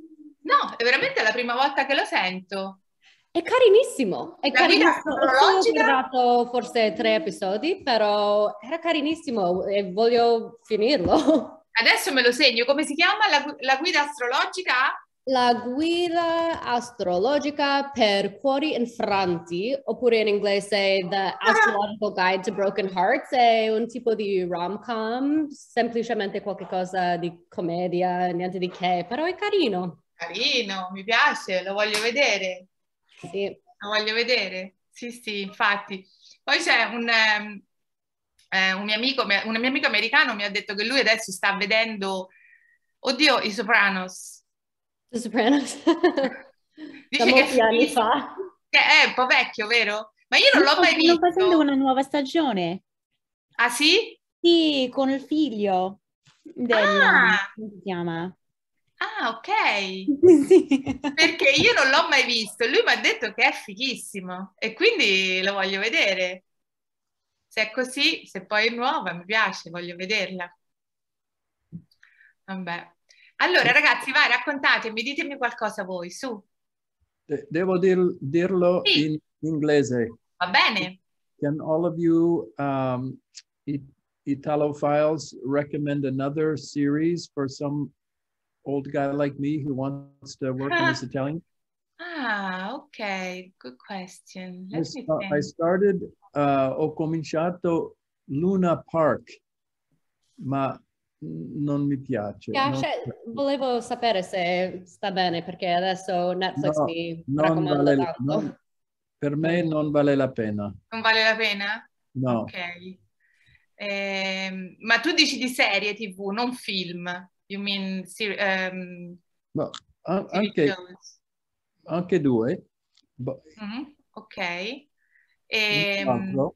No, è veramente la prima volta che lo sento. È carinissimo, è La guida carinissimo. Ho solo astrologica? guardato forse tre episodi, però era carinissimo e voglio finirlo. Adesso me lo segno. Come si chiama la, gu- la guida astrologica? La guida astrologica per cuori infranti, oppure in inglese The Astrological Guide to Broken Hearts, è un tipo di rom-com, semplicemente qualcosa di commedia, niente di che, però è carino. Carino, mi piace, lo voglio vedere. Sì. Lo voglio vedere. Sì, sì, infatti. Poi c'è un, ehm, eh, un mio amico, un mio amico americano mi ha detto che lui adesso sta vedendo, oddio, i Sopranos. The Sopranos. Dice Da che molti è anni fighissimo, fa. che è un po' vecchio, vero? Ma io non l'ho No, mai stanno facendo visto. una nuova stagione. Ah sì? Sì, con il figlio del... Ah! come si chiama? Ah, ok. Sì. Perché io non l'ho mai visto. Lui mi ha detto che è fighissimo e quindi lo voglio vedere. Se è così, se poi è nuova, mi piace, voglio vederla. Vabbè. Allora, ragazzi, vai, raccontatemi, ditemi qualcosa voi, su. De- devo dir- dirlo Sì. in inglese. Va bene? Can all of you um, it- Italophiles recommend another series for some old guy like me who wants to work in this Italian? Ah, ok, good question. I, Let me sta- I think. started, uh, ho cominciato Luna Park, ma non mi piace. non- Piace? Volevo sapere se sta bene perché adesso Netflix No, mi non raccomanda vale, tanto. non- per me non vale la pena. Non vale la pena? No. Ok. Ehm, ma tu dici di serie T V, non film. You mean ser- ehm, No, a- T V anche, shows. anche due. Bo- Mhm, ok. un Ehm, altro.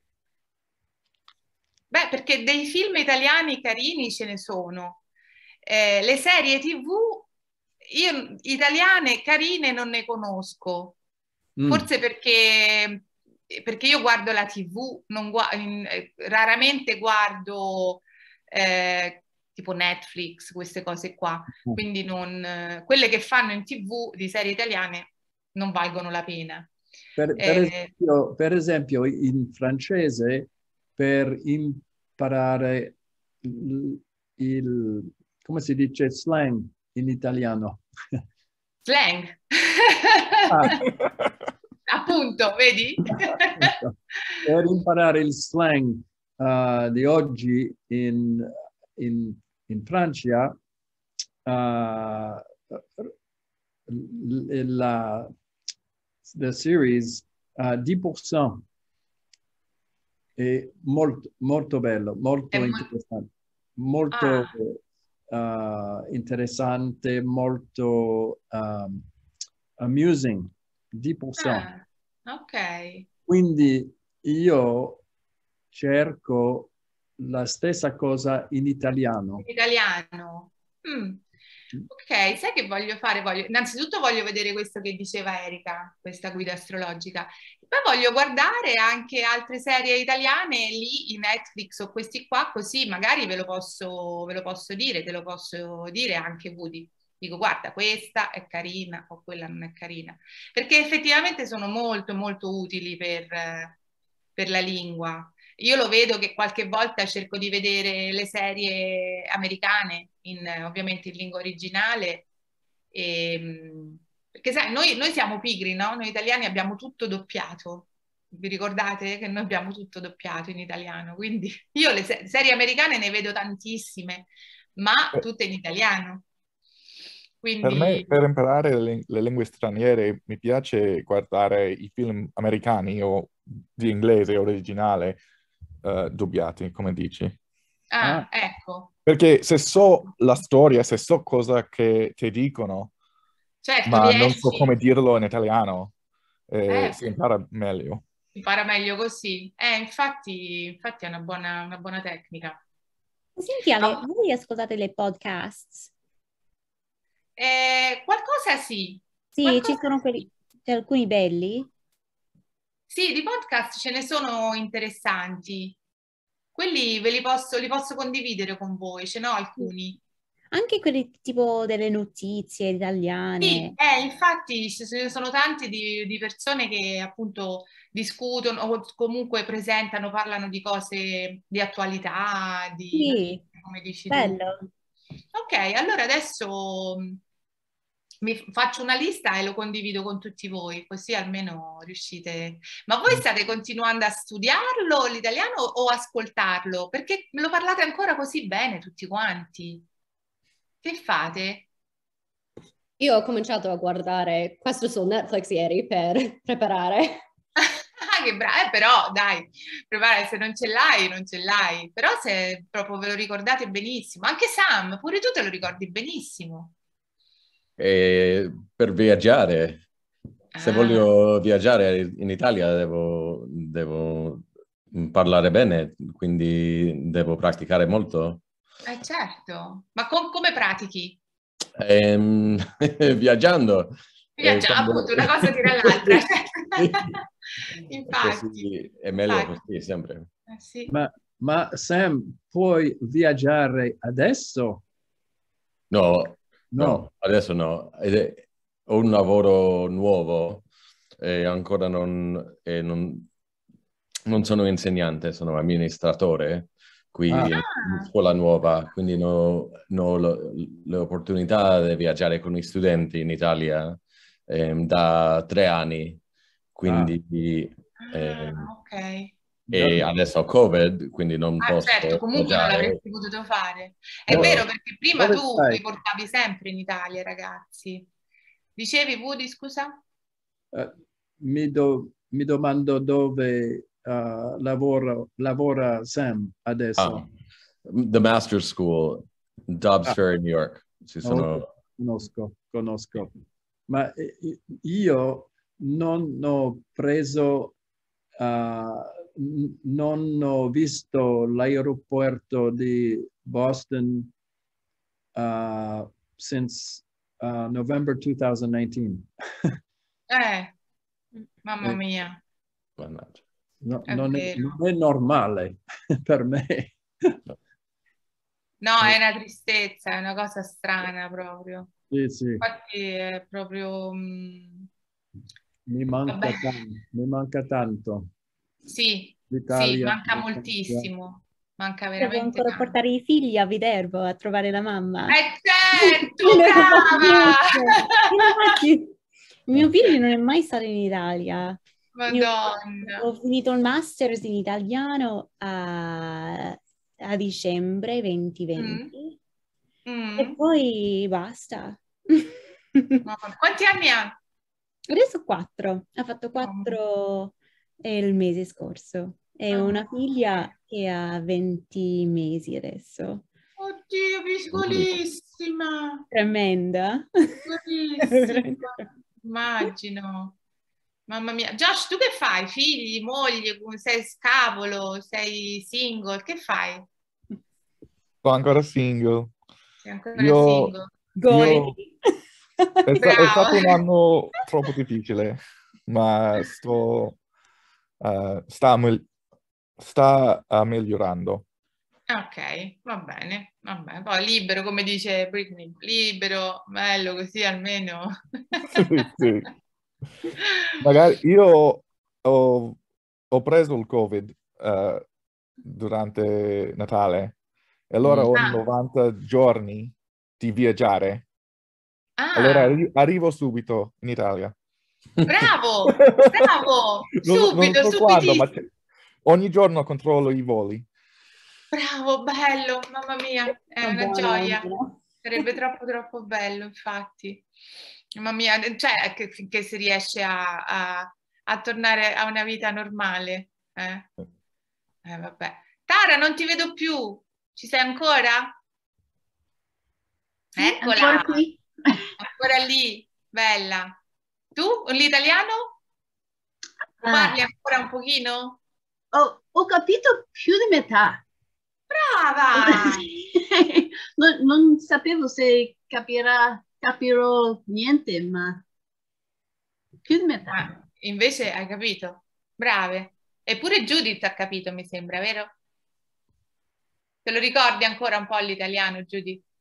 beh, perché dei film italiani carini ce ne sono. Eh, le serie T V io italiane carine non ne conosco. Mm. Forse perché, perché io guardo la T V, non gua- in- eh, raramente guardo eh, tipo Netflix, queste cose qua. Mm. Quindi non, eh, quelle che fanno in T V di serie italiane non valgono la pena. Per, per Eh, esempio, per esempio, in francese, per imparare il, il- come si dice slang in italiano? slang. Ah. Appunto, vedi? Per imparare il slang uh, di oggi in, in, in Francia, uh, la, la series uh, dix pour cent è molto, molto bello, molto È mo- interessante, molto uh, interessante, molto um, amusing, dix pour cent. Ah, ok. Quindi io cerco la stessa cosa in italiano. In italiano. Mm. Ok, sai che voglio fare? Voglio... Innanzitutto voglio vedere questo che diceva Erika, questa guida astrologica. Poi voglio guardare anche altre serie italiane lì in Netflix o questi qua, così magari ve lo posso, ve lo posso dire, te lo posso dire anche Woody. Dico, guarda, questa è carina o quella non è carina. Perché effettivamente sono molto, molto utili per, eh, per la lingua. Io lo vedo che qualche volta cerco di vedere le serie americane, in, ovviamente in lingua originale, e, perché sai, noi, noi siamo pigri, no? Noi italiani abbiamo tutto doppiato. Vi ricordate che noi abbiamo tutto doppiato in italiano? Quindi io le se- serie americane ne vedo tantissime, ma tutte in italiano. Per Quindi... me, per imparare le, ling- le lingue straniere, mi piace guardare i film americani o di inglese originale eh, doppiati, come dici. Ah, Ah. ecco. Perché se so la storia, se so cosa che ti dicono, Certo, ma non so riesci, come dirlo in italiano, eh, Eh. si impara meglio. impara meglio così. Eh, infatti, infatti è una buona, una buona tecnica. Senti Ale, Ah. voi ascoltate le podcasts? Eh, qualcosa sì. Sì, Qualcosa ci sono sì. quelli, c'è alcuni belli. Sì, di podcast ce ne sono interessanti. Quelli ve li posso, li posso condividere con voi, ce ne ho alcuni. Anche quelli tipo delle notizie Sì, italiane. eh, infatti ci ce ne sono tante di, di persone che appunto discutono o comunque presentano, parlano di cose di attualità, di Sì, notizie, come dici tu. bello. Ok, allora adesso mh, mi faccio una lista e lo condivido con tutti voi, così almeno riuscite. Ma voi state continuando a studiarlo l'italiano o ascoltarlo? Perché lo parlate ancora così bene tutti quanti. Che fate? Io ho cominciato a guardare questo su Netflix ieri per preparare. Ah, che bravo, eh, però dai, prepara, se non ce l'hai, non ce l'hai. Però se proprio ve lo ricordate benissimo, anche Sam, pure tu te lo ricordi benissimo. E per viaggiare, se Ah, voglio viaggiare in Italia devo, devo parlare bene, quindi devo praticare molto. eh, certo. Ma com- come pratichi? Ehm, viaggiando. eh, Viaggia, quando- appunto, una cosa tira l'altra. Infatti, Così è meglio infatti. così, sempre. Eh, sì. Ma, ma Sam, puoi viaggiare adesso? No, No. no, adesso no. Ed è- ho un lavoro nuovo e ancora non, e non, non sono insegnante, sono amministratore qui Ah. in scuola nuova, quindi non ho lo- le opportunità di viaggiare con i studenti in Italia ehm, da tre anni, quindi ehm, Ah, ok. e No. adesso ho Covid, quindi non Ah, posso certo, comunque non viaggiare. l'avresti potuto fare. È No. vero, perché prima Dove tu stai? li portavi sempre in Italia, ragazzi. Dicevi, Woody, scusa? Eh, mi, do- mi domando dove eh, lavora, lavora Sam adesso. Ah, The Master's School, Dobbs Ah. Ferry, New York. Ci sono... Ok, conosco, conosco. Ma eh, io non ho preso, uh, n- non ho visto l'aeroporto di Boston uh, since uh, November twenty nineteen. Eh, mamma Eh. mia, Mannaggia. No, è non, è, vero. non è normale per me. No, è una tristezza, è una cosa strana proprio. Sì, sì, Infatti è proprio... mm, mi manca vabbè, tanto, mi manca tanto. sì, sì, L'Italia, manca la Francia. moltissimo. Manca Devo veramente ancora tanto. portare i figli a Viterbo a trovare la mamma. Eh certo, brava! Infatti, mio figlio non è mai stato in Italia. Io Madonna. ho finito il master's in italiano a, a dicembre duemilaventi Mm. e poi basta. Mamma, quanti anni ha? Adesso quattro, ha fatto Oh. quattro eh, il mese scorso. È Oh. una figlia che ha venti mesi adesso. Oddio, piccolissima. Tremenda. Piccolissima. Immagino. Mamma mia. Josh, tu che fai? Figli, moglie, sei scapolo, sei single, che fai? Sono ancora single. Sei ancora Io, single. Goditi. è, sta- è Bravo. stato un anno troppo difficile, ma sto, eh, sta, mel- sta eh, migliorando. Ok, va bene, va bene. Poi libero, come dice Britney, libero, bello così almeno. Sì, sì. Magari io ho, ho preso il Covid eh, durante Natale e allora Mm. ho Ah. novanta giorni di viaggiare. Ah, Allora arri- arrivo subito in Italia. bravo, bravo, Non, so- non subito, so quando, ma subitissimo. c'è- ogni giorno controllo i voli. Bravo, bello, mamma mia, è Una una buona gioia. almeno. Sarebbe troppo troppo bello, infatti. Mamma mia, cioè che finché si riesce a, a- a tornare a una vita normale. Eh? Eh, vabbè. Tara, non ti vedo più. Ci sei ancora? Sì, Eccola, ancora qui. ancora lì, bella. Tu, l'italiano? Lo Ah, parli ancora un pochino? ho, ho capito più di metà. Brava! Non, non sapevo se capirà, capirò niente, ma più di metà. Ah, invece hai capito. Brave. Eppure Judith ha capito, mi sembra, vero? Te lo ricordi ancora un po' l'italiano, Judith?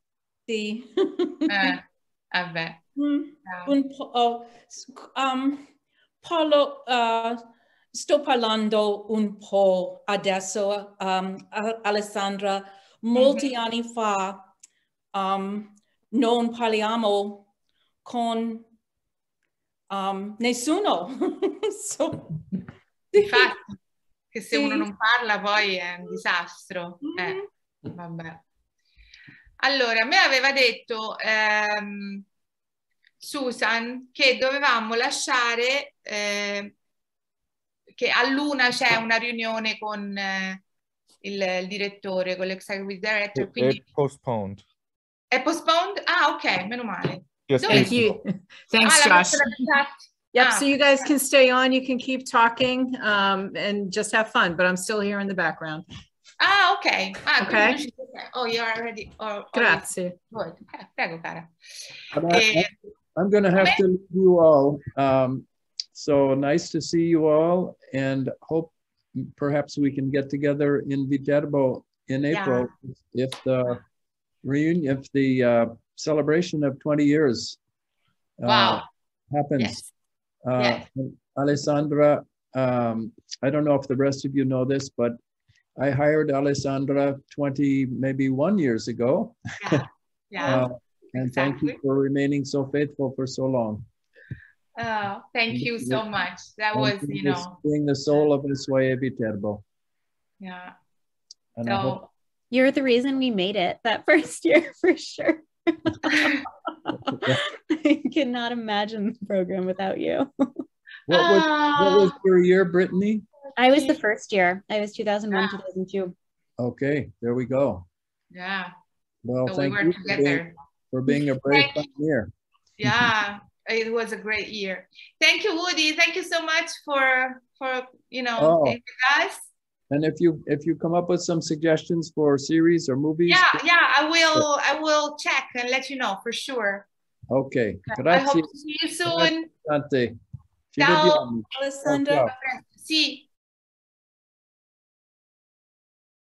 Sì. Eh, vabbè. Mm, un po', oh, um, parlo, uh, sto parlando un po' adesso, um, Alessandra, molti Mm-hmm. anni fa um, non parliamo con um, nessuno. So, Infatti, che se sì. uno non parla poi è un disastro. Eh, vabbè. Allora, a me aveva detto ehm, Susan che dovevamo lasciare, eh, che all'una c'è una riunione con eh, il, il direttore, con l'executive director, È quindi postponed. è postponed? Ah, ok, meno male. Yes, Dove Thank sei? you. Thanks, Ah, l'ha Josh. messa nella chat. Yep, Ah. so you guys can stay on, you can keep talking um, and just have fun, but I'm still here in the background. Ah, ok. Ah, Okay. quindi tu ci- oh, you're already. Or, Grazie. Good. Eh, prego, cara. But I, Eh, I, I'm going to have to leave you all. Um, so nice to see you all, and hope perhaps we can get together in Viterbo in April if the reunion, if the uh, celebration of twenty years uh, Wow. happens. Yes. Uh, Yes. Alessandra, um, I don't know if the rest of you know this, but I hired Alessandra twenty, maybe one years ago. Yeah. Yeah. Uh, and thank you for remaining so faithful for so long. Oh, thank you so much. That And was, being you the- know, being the soul of S Y A Viterbo. yeah. And I hope So, You're the reason we made it that first year for sure. I cannot imagine the program without you. what was what was Ah. your year, Brittany? I was the first year. I was two thousand one, two thousand two. Okay, there we go. yeah. Well, So we thank were you for being, together. for being a brave Thank you. pioneer. Yeah, it was a great year. Thank you, Woody. Thank you so much for for you know Oh. being with us. And if you if you come up with some suggestions for series or movies, Yeah, yeah. I will. I will check and let you know for sure. okay. I Grazie. hope to see you soon. Tante. Ci Ciao. vediamo. Alessandra. Ciao, ciao. Sì.